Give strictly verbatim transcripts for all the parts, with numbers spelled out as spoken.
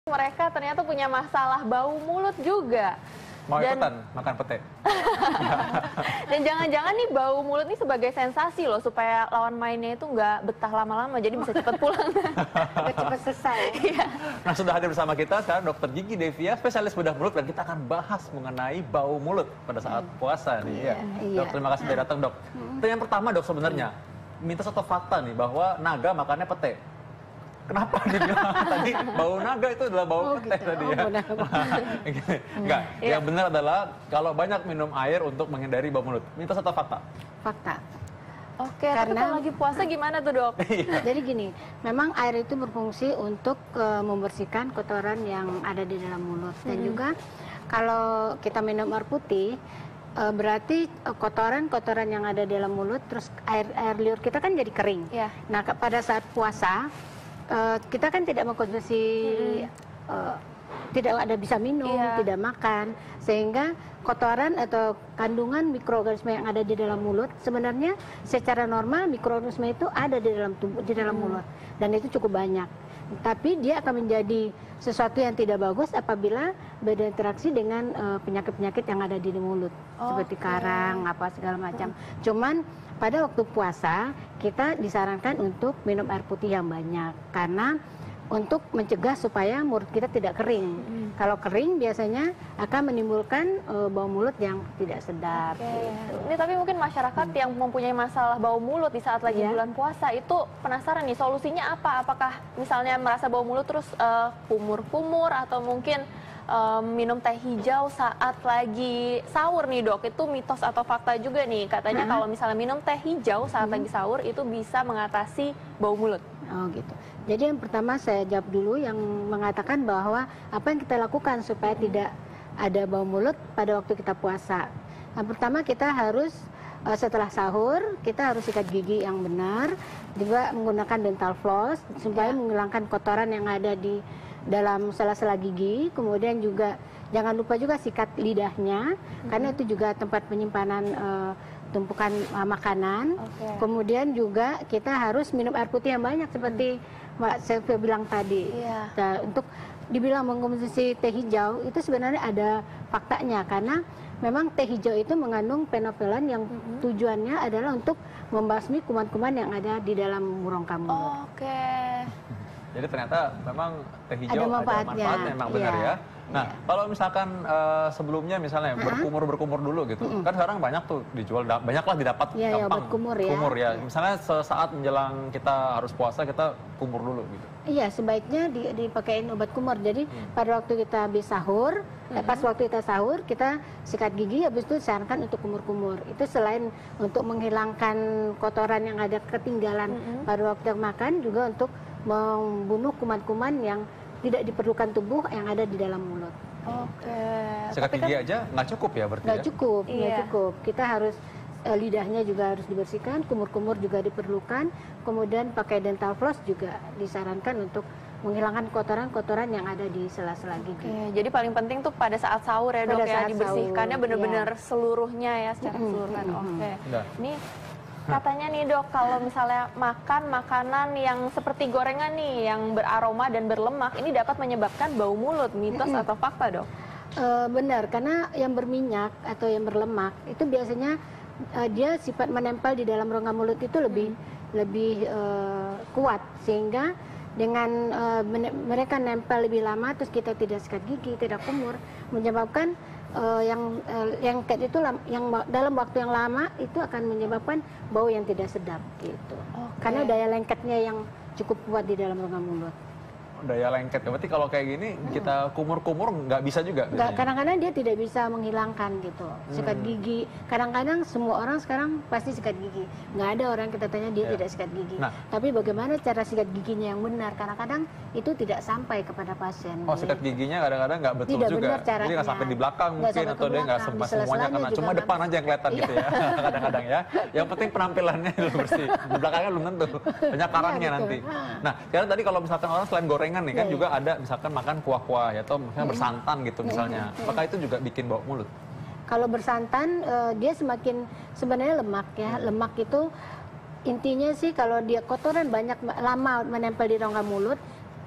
Mereka ternyata punya masalah bau mulut juga. Mau Dan- ikutan makan pete? Dan jangan-jangan nih bau mulut ini sebagai sensasi loh, supaya lawan mainnya itu nggak betah lama-lama, jadi bisa cepat pulang. Biar cepat selesai. Iya. Nah, sudah hadir bersama kita sekarang Dokter Gigi Devia, spesialis bedah mulut, dan kita akan bahas mengenai bau mulut pada saat puasa nih. Ya. iya. Dok, terima kasih sudah datang, Dok. Yang pertama, Dok, sebenarnya mitos atau fakta nih bahwa naga makannya pete. Kenapa dibilang tadi bau naga itu adalah bau Oh, pete gitu. tadi Oh, ya? benar. Gini, Enggak, Iya. yang benar adalah kalau banyak minum air untuk menghindari bau mulut. Mitos atau fakta? Fakta. Oke, tapi Karena- kalau lagi puasa gimana tuh dok? Jadi gini, memang air itu berfungsi untuk eh, membersihkan kotoran yang ada di dalam mulut. Dan juga kalau kita minum air putih, eh, berarti eh, kotoran-kotoran yang ada di dalam mulut, terus air air liur kita kan jadi kering. Iya. Nah, ke- pada saat puasa, eh, kita kan tidak mengkonsumsi, eh, tidak ada bisa minum, Iya. tidak makan, sehingga kotoran atau kandungan mikroorganisme yang ada di dalam mulut sebenarnya secara normal mikroorganisme itu ada di dalam tubuh, di dalam mulut, dan itu cukup banyak. Tapi dia akan menjadi sesuatu yang tidak bagus apabila berinteraksi dengan eh, penyakit-penyakit yang ada di mulut, seperti Oke. karang, apa segala macam. Cuman pada waktu puasa kita disarankan untuk minum air putih yang banyak karena untuk mencegah supaya mulut kita tidak kering. Kalau kering biasanya akan menimbulkan eh, bau mulut yang tidak sedap. Oke. gitu. Ini tapi mungkin masyarakat yang mempunyai masalah bau mulut di saat lagi Iya. bulan puasa itu penasaran nih solusinya apa? Apakah misalnya merasa bau mulut terus eh, kumur-kumur atau mungkin eh, minum teh hijau saat lagi sahur nih dok? Itu mitos atau fakta juga nih? Katanya Hmm. kalau misalnya minum teh hijau saat lagi sahur itu bisa mengatasi bau mulut. Oh gitu. Jadi yang pertama saya jawab dulu yang mengatakan bahwa apa yang kita lakukan supaya tidak ada bau mulut pada waktu kita puasa. Yang pertama kita harus eh, setelah sahur kita harus sikat gigi yang benar, juga menggunakan dental floss supaya Ya. menghilangkan kotoran yang ada di dalam sela-sela gigi. Kemudian juga jangan lupa juga sikat lidahnya karena itu juga tempat penyimpanan eh, tumpukan eh, makanan. Oke. Kemudian juga kita harus minum air putih yang banyak seperti Mbak Sylvia bilang tadi. Iya. Nah, untuk dibilang mengkonsumsi teh hijau itu sebenarnya ada faktanya karena memang teh hijau itu mengandung fenofilan yang tujuannya adalah untuk membasmi kuman-kuman yang ada di dalam rongga mulut. Oke. Jadi ternyata memang teh hijau Ada ada manfaatnya. manfaatnya, memang benar Iya. ya. Nah, kalau misalkan eh, sebelumnya misalnya berkumur-berkumur dulu gitu, kan sekarang banyak tuh dijual, da- banyaklah didapat Iya, iya, gampang. obat kumur ya. Kumur ya. Misalnya sesaat menjelang kita harus puasa kita kumur dulu gitu. Iya, sebaiknya di- dipakein obat kumur. Jadi pada waktu kita habis sahur, eh, pas waktu kita sahur, kita sikat gigi, habis itu disarankan untuk kumur-kumur. Itu selain untuk menghilangkan kotoran yang ada ketinggalan pada waktu makan, juga untuk membunuh kuman-kuman yang tidak diperlukan tubuh yang ada di dalam mulut. Oke. Sikat Tapi gigi kan- aja nggak cukup ya berarti Nggak ya? cukup, nggak Iya. cukup. Kita harus eh, lidahnya juga harus dibersihkan, kumur-kumur juga diperlukan. Kemudian pakai dental floss juga disarankan untuk menghilangkan kotoran-kotoran yang ada di sela-sela gigi. Oke, jadi paling penting tuh pada saat sahur ya dok Pada ya, saat dibersihkannya sahur, benar-benar iya. seluruhnya ya secara Mm-mm, keseluruhan. mm-mm. Oke. Udah. Ini katanya nih dok, kalau misalnya makan makanan yang seperti gorengan nih, yang beraroma dan berlemak, ini dapat menyebabkan bau mulut, mitos atau fakta dok? Eh, benar, karena yang berminyak atau yang berlemak itu biasanya eh, dia sifat menempel di dalam rongga mulut itu lebih lebih eh, kuat, sehingga dengan eh, mene- mereka nempel lebih lama terus kita tidak sikat gigi, tidak kumur, menyebabkan eh, yang eh, yang kayak itu lam- yang ma- dalam waktu yang lama itu akan menyebabkan bau yang tidak sedap gitu. Oke. Karena daya lengketnya yang cukup kuat di dalam rongga mulut. Daya lengket. Berarti kalau kayak gini kita kumur-kumur nggak bisa juga Nggak, biasanya? kadang-kadang dia tidak bisa menghilangkan gitu sikat gigi. Kadang-kadang semua orang sekarang pasti sikat gigi. Nggak ada orang kita tanya dia Ya. tidak sikat gigi. Nah. Tapi bagaimana cara sikat giginya yang benar? Kadang-kadang itu tidak sampai kepada pasien. Oh, sikat giginya kadang-kadang nggak betul Tidak juga. benar Jadi nggak caranya. sampai di belakang Nggak mungkin, sampai atau ke dia nggak belakang, sempat di semuanya sela-selanya karena juga cuma nggak depan bisa. aja yang kelihatan gitu ya kadang-kadang ya. Yang penting penampilannya dulu bersih. Di belakangnya belum tentu. Banyak karangnya Iya, betul. nanti. Ah. Nah, sekarang tadi kalau misalkan orang selain gorengan nih kan Iya, juga ada misalkan makan kuah-kuah ya, atau misalnya bersantan gitu misalnya. Apakah itu juga bikin bau mulut? Kalau bersantan eh, dia semakin sebenarnya lemak ya. Lemak itu intinya sih kalau dia kotoran banyak lama menempel di rongga mulut,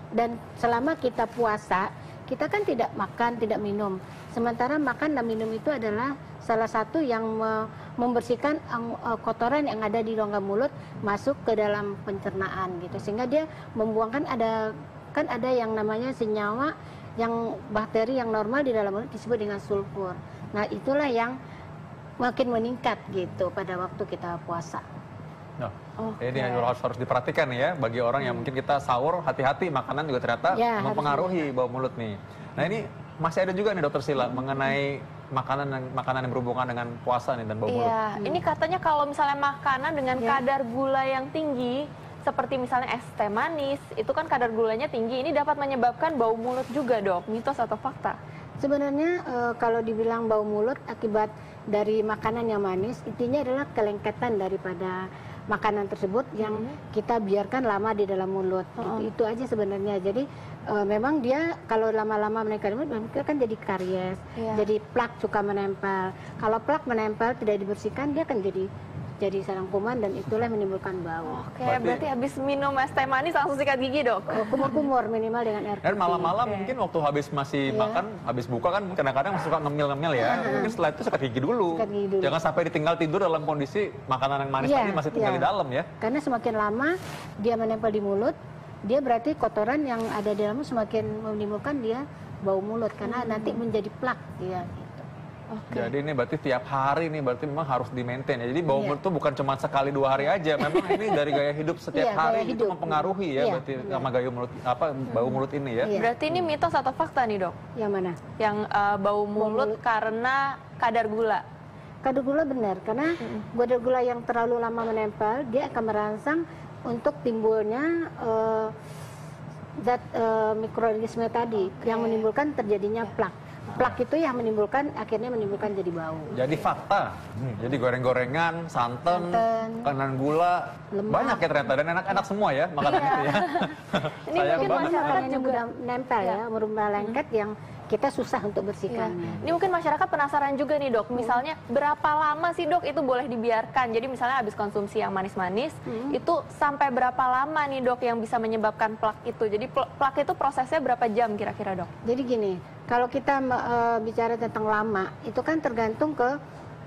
dan selama kita puasa, kita kan tidak makan, tidak minum. Sementara makan dan minum itu adalah salah satu yang me membersihkan uh, kotoran yang ada di rongga mulut masuk ke dalam pencernaan gitu. Sehingga dia membuangkan ada kan ada yang namanya senyawa yang bakteri yang normal di dalam mulut disebut dengan sulfur. Nah, itulah yang makin meningkat gitu pada waktu kita puasa. Nah, Oke. ini harus harus diperhatikan ya bagi orang yang mungkin kita sahur, hati-hati makanan juga ternyata Ya, mempengaruhi bau mulut nih. Nah, ini masih ada juga nih Dokter Sila mengenai makanan yang makanan yang berhubungan dengan puasa nih dan bau mulut. Iya, ini katanya kalau misalnya makanan dengan Ya. kadar gula yang tinggi, seperti misalnya es teh manis, itu kan kadar gulanya tinggi, ini dapat menyebabkan bau mulut juga, Dok. Mitos atau fakta? Sebenarnya eh, kalau dibilang bau mulut akibat dari makanan yang manis, intinya adalah kelengketan daripada makanan tersebut yang kita biarkan lama di dalam mulut. Oh. Itu, itu aja sebenarnya. Jadi eh, memang dia kalau lama-lama mereka di mulut, mereka kan jadi karies, Iya. jadi plak suka menempel. Kalau plak menempel tidak dibersihkan, dia akan jadi jadi sarang kuman dan itulah menimbulkan bau. Oke, Berarti- berarti habis minum es teh manis langsung sikat gigi, Dok? Eh, Kumur-kumur minimal dengan air Dan putih. malam-malam Oke. mungkin waktu habis masih Iya. makan, habis buka kan kadang-kadang suka ngemil-ngemil ya. Mungkin setelah itu sikat gigi dulu. Sikat gigi dulu. Jangan sampai ditinggal tidur dalam kondisi makanan yang manis Iya, tadi masih tinggal iya. di dalam ya. Karena semakin lama dia menempel di mulut, dia berarti kotoran yang ada di dalamnya semakin menimbulkan dia bau mulut karena nanti menjadi plak dia gitu. Oke. Jadi ini berarti tiap hari nih berarti memang harus di-maintain ya. Jadi bau Iya. mulut itu bukan cuma sekali dua hari aja. Memang ini dari gaya hidup setiap Iya, hari gaya itu hidup. mempengaruhi ya Iya, berarti benar. sama gaya mulut apa bau mulut ini ya. Iya. Berarti ini mitos atau fakta nih, Dok? Yang mana? Yang eh, bau mulut mulut. karena kadar gula. Kadar gula benar karena kadar gula yang terlalu lama menempel dia akan merangsang untuk timbulnya eh, zat eh, mikroorganisme tadi yang menimbulkan terjadinya plak. Plak itu yang menimbulkan akhirnya menimbulkan jadi bau. Jadi fakta, hmm, jadi goreng-gorengan, santan, Santan, makanan gula, lemak. banyak ya ternyata dan enak-enak semua ya makanan Iya. itu ya. Ini Sayang mungkin banget. masyarakat Makanan yang juga- mudah nempel Iya. ya, merubah lengket yang kita susah untuk Iya. bersihkannya. Ini mungkin masyarakat penasaran juga nih, Dok. Misalnya berapa lama sih, Dok, itu boleh dibiarkan? Jadi misalnya habis konsumsi yang manis-manis, itu sampai berapa lama nih, Dok, yang bisa menyebabkan plak itu? Jadi pl- plak itu prosesnya berapa jam kira-kira, Dok? Jadi gini, kalau kita eh, bicara tentang lama, itu kan tergantung ke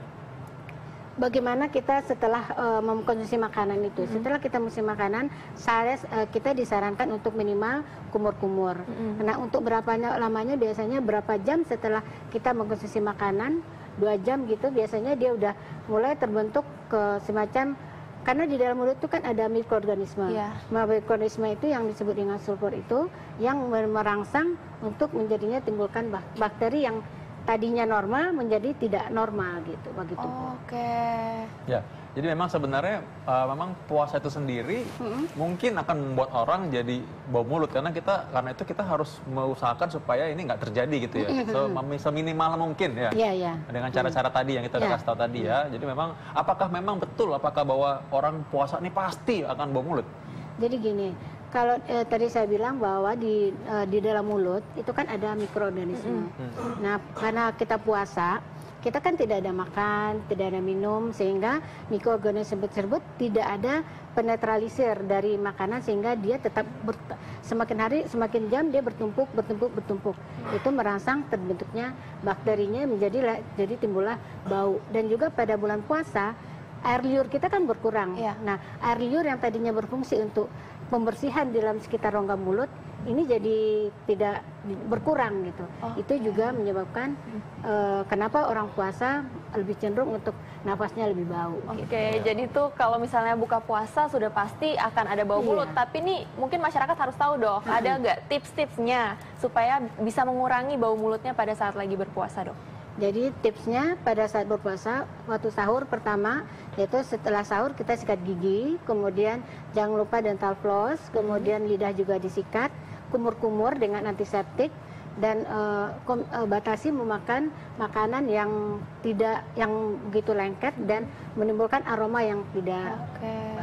bagaimana kita setelah eh, mengkonsumsi makanan itu. Setelah kita mengkonsumsi makanan, saya eh, kita disarankan untuk minimal kumur-kumur. Nah, untuk berapa lamanya biasanya berapa jam setelah kita mengkonsumsi makanan, dua jam gitu biasanya dia udah mulai terbentuk ke semacam karena di dalam mulut itu kan ada mikroorganisme. Iya. Mikroorganisme itu yang disebut dengan sulfur itu yang merangsang untuk menjadinya timbulkan bak- bakteri yang tadinya normal menjadi tidak normal gitu begitu. Oke. Ya, jadi memang sebenarnya uh, memang puasa itu sendiri mungkin akan membuat orang jadi bau mulut karena kita karena itu kita harus mengusahakan supaya ini nggak terjadi gitu ya. So, mem- seminimal mungkin ya. Iya, iya. Dengan cara-cara tadi yang kita udah Ya. kasih tahu tadi ya. Jadi memang apakah memang betul apakah bahwa orang puasa ini pasti akan bau mulut? Jadi gini, kalau eh, tadi saya bilang bahwa di eh, di dalam mulut itu kan ada mikroorganisme. Nah, karena kita puasa, kita kan tidak ada makan, tidak ada minum, sehingga mikroorganisme tersebut tidak ada penetralisir dari makanan sehingga dia tetap ber- semakin hari semakin jam dia bertumpuk bertumpuk bertumpuk. Itu merangsang terbentuknya bakterinya menjadi la- jadi timbullah bau. Dan juga pada bulan puasa air liur kita kan berkurang. Iya. Nah, air liur yang tadinya berfungsi untuk pembersihan di dalam sekitar rongga mulut ini jadi tidak di- berkurang gitu. Oke. Itu juga menyebabkan eh, kenapa orang puasa lebih cenderung untuk nafasnya lebih bau. Oke, gitu. jadi tuh kalau misalnya buka puasa sudah pasti akan ada bau Iya. mulut. Tapi nih mungkin masyarakat harus tahu, Dok, ada nggak tips-tipsnya supaya bisa mengurangi bau mulutnya pada saat lagi berpuasa, Dok? Jadi tipsnya pada saat berpuasa, waktu sahur pertama, yaitu setelah sahur kita sikat gigi, kemudian jangan lupa dental floss, kemudian lidah juga disikat, kumur-kumur dengan antiseptik, dan eh, kom- eh, batasi memakan makanan yang tidak yang begitu lengket dan menimbulkan aroma yang tidak Oke.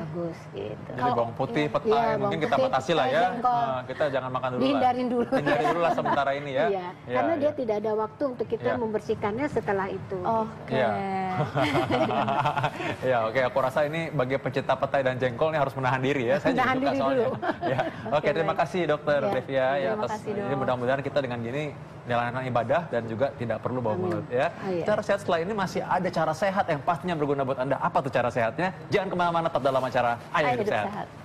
bagus gitu. Jadi bawang putih, petai, Iya, mungkin bawang kita putih, batasi lah petai, ya. jengkol. Nah, kita jangan makan dulu Dihindarin lah. dulu. Hindarin dulu lah sementara ini ya. Iya, Ya, karena ya. dia tidak ada waktu untuk kita Ya. membersihkannya setelah itu. Oke. Iya. Ya, oke. Aku rasa ini bagi pecinta petai dan jengkol ini harus menahan diri ya. Saya juga Menahan suka diri soalnya. dulu. Ya. Oke, terima baik. kasih Dokter Ya, Devia ya terima atas kasih, Dok. ini mudah-mudahan kita dengan gini menjalankan ibadah dan juga tidak perlu bau mulut ya. Oh, iya. Cara sehat setelah ini masih ada cara sehat yang pastinya berguna buat Anda. Apa tuh cara sehatnya? Jangan kemana-mana, tetap dalam acara Ayo Ayo Hidup hidup Sehat. sehat.